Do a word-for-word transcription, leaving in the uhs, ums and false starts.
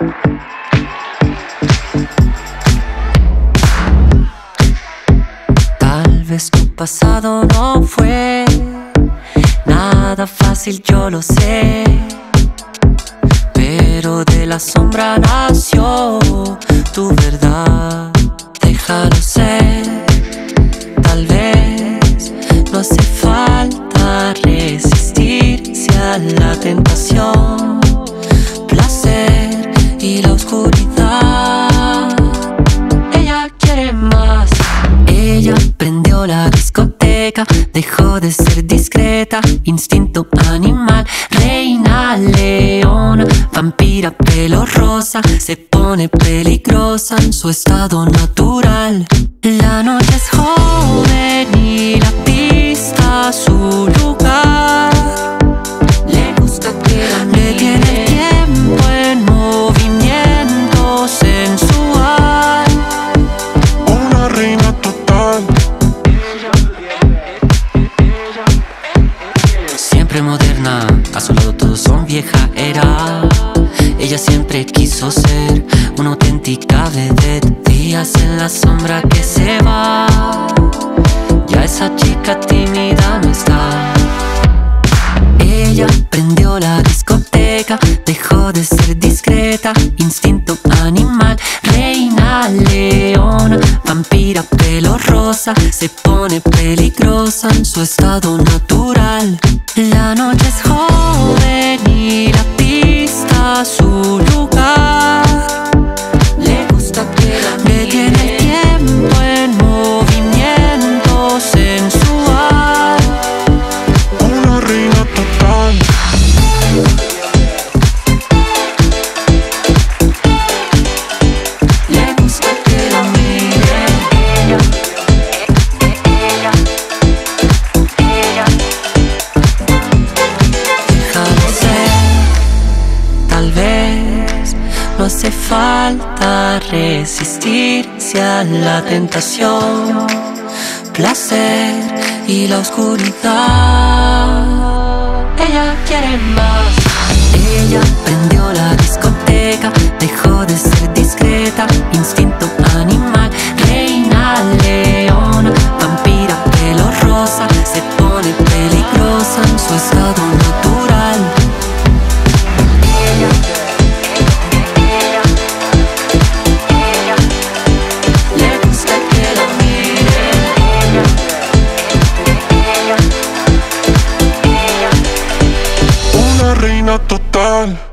Tal vez tu pasado no fue nada fácil, yo lo sé, pero de la sombra nació tu verdad. Déjalo ser. Tal vez no hace falta resistirse a la tentación, placer y la oscuridad. Ella quiere más. Ella prendió la discoteca, dejó de ser discreta, instinto animal, reina leona, vampira pelo rosa, se pone peligrosa en su estado natural. La noche es joven y la pista su lugar. Le gusta que la le tiene tiempo en movimiento sensual. Una reina total. Siempre moderna, a su lado todos son vieja era. Ella siempre quiso ser una auténtica vedette. Días en la sombra que se va, ya esa chica tímida no está. Ella prendió la discoteca, dejó de ser discreta, instinto animal, reina leona, vampira pelo rosa, se pone peligrosa en su estado natural. La noche es joven y la pista su lugar. Le gusta que la le tiene tiempo en movimiento sensual. Una reina total. Le gusta que la miren. Ella, ella, ella. Déjalo ser. Tal vez no hace falta resistirse a la tentación, placer y la oscuridad. Ella quiere más. Ella prendió la discoteca, dejó de ser discreta, instinto animal, reina leona, vampira pelo rosa, se pone peligrosa en su estado natural. Ella, ella, ella, le gusta que la miren. Ella, ella, ella. Una reina total.